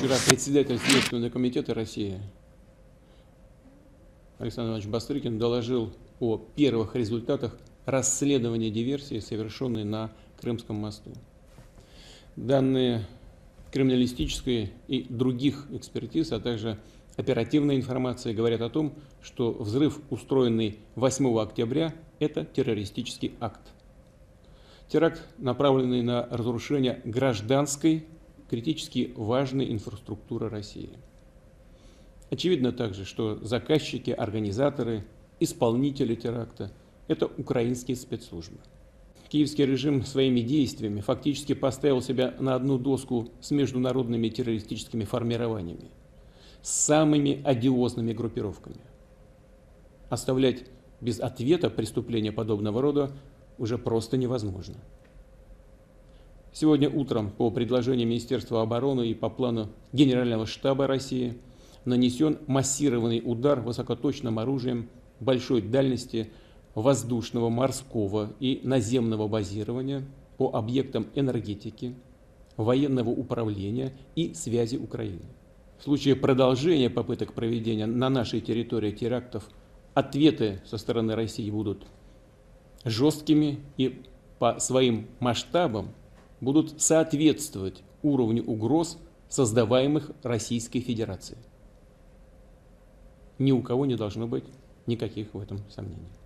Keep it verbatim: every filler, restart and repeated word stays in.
Вчера председатель Следственного комитета России Александр Иванович Бастрыкин доложил о первых результатах расследования диверсии, совершенной на Крымском мосту. Данные криминалистической и других экспертиз, а также оперативная информация говорят о том, что взрыв, устроенный восьмого октября, это террористический акт. Теракт, направленный на разрушение гражданской, критически важной инфраструктуры России. Очевидно также, что заказчики, организаторы, исполнители теракта – это украинские спецслужбы. Киевский режим своими действиями фактически поставил себя на одну доску с международными террористическими формированиями, с самыми одиозными группировками. Оставлять без ответа преступления подобного рода уже просто невозможно. Сегодня утром по предложению Министерства обороны и по плану Генерального штаба России нанесен массированный удар высокоточным оружием большой дальности воздушного, морского и наземного базирования по объектам энергетики, военного управления и связи Украины. В случае продолжения попыток проведения на нашей территории терактов ответы со стороны России будут жесткими и по своим масштабам будут соответствовать уровню угроз, создаваемых Российской Федерацией. Ни у кого не должно быть никаких в этом сомнений.